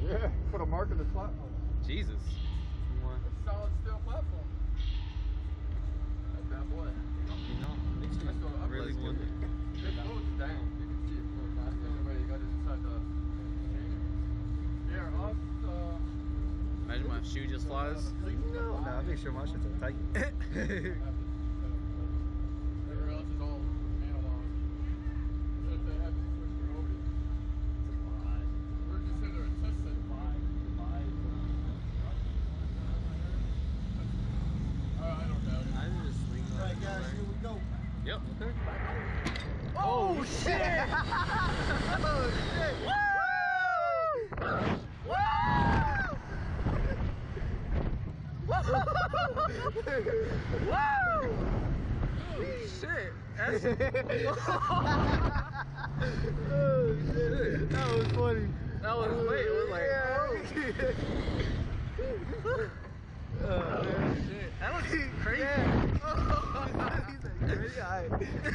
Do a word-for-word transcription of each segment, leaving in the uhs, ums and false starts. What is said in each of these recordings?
Yeah, put a mark in the platform. Jesus. A solid steel platform. That bad boy. You know, makes me really wonder. It floats down. You can see it float. That's the only way you got it inside the. Yeah, off. Uh, Imagine my shoe just flies. No, nah, I make sure my shit's are tight. Everywhere else is all analog. So if they have to switch it over. We're just in there a test set. I don't know. I just swing. Alright, guys, here we go. Yep. Okay. Oh, shit! Oh shit! Woo! Woo! Woo! Shit! That's oh shit! That was funny. That was late. It was like, oh, shit. That was crazy. Yeah. He's like, ready? Alright.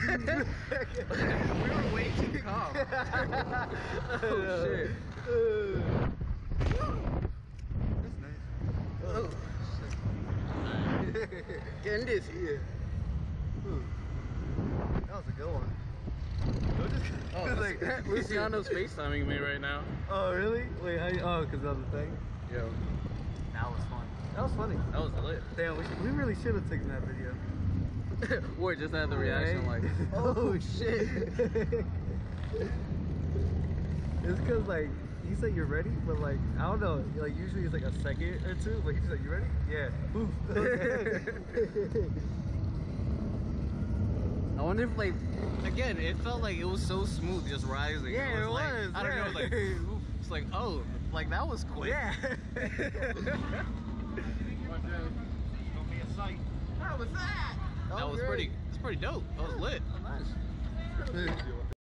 We were way too calm. Oh shit. That's nice. Oh shit. Getting this here. That was a good one. Oh, like, Luciano's FaceTiming me right now. Oh really? Wait, how you, oh, because of the thing? Yo. That was fun. That was funny. That was lit. Damn, we, we really should have taken that video. Or just had the reaction Right? like, oh shit. It's cause like you say you're ready, but like I don't know, like usually it's like a second or two, but he's like, you ready? Yeah. Oof. I wonder if like, again, it felt like it was so smooth just rising. Yeah, it was. it Like, was, I don't yeah. know, like, it's like, oh, like that was quick. Yeah. But then, Gonna be a sight. how was that? That was pretty, it's pretty dope. That was lit. Oh, nice.